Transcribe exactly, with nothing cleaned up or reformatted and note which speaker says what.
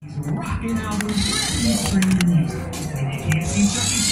Speaker 1: Rockin' album, he's playing the music. And if you can't see Chucky